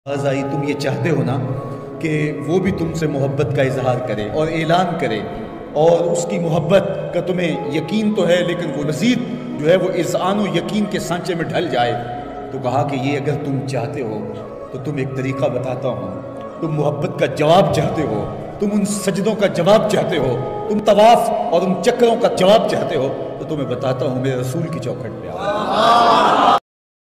आई तुम ये चाहते हो ना कि वो भी तुमसे मोहब्बत का इजहार करे और ऐलान करे और उसकी मोहब्बत का तुम्हें यकीन तो है, लेकिन वो मज़ीद जो है वो इज़आन व यकीन के सांचे में ढल जाए। तो कहा कि ये अगर तुम चाहते हो तो तुम एक तरीक़ा बताता हूँ। तुम मोहब्बत का जवाब चाहते हो, तुम उन सजदों का जवाब चाहते हो, तुम तवाफ़ और उन चक्रों का जवाब चाहते हो, तो तुम्हें बताता हूँ मेरे रसूल की चौखट पे आओ।